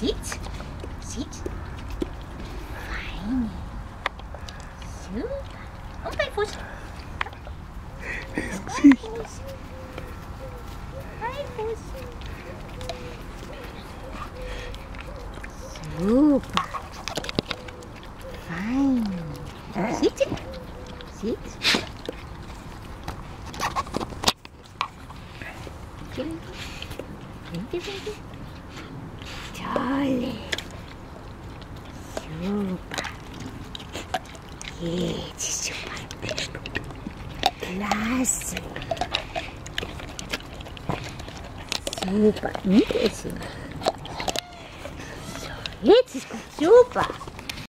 Sitz. Sitz. Fein. Super. Und bei Fuß. Gesicht. Bei Fuß. Super. Fein. Sitz. Sitz. Winke, winke. Toll. Super. Jetzt ist super. Klasse. Super. Nickerchen. So, jetzt ist gut. Super.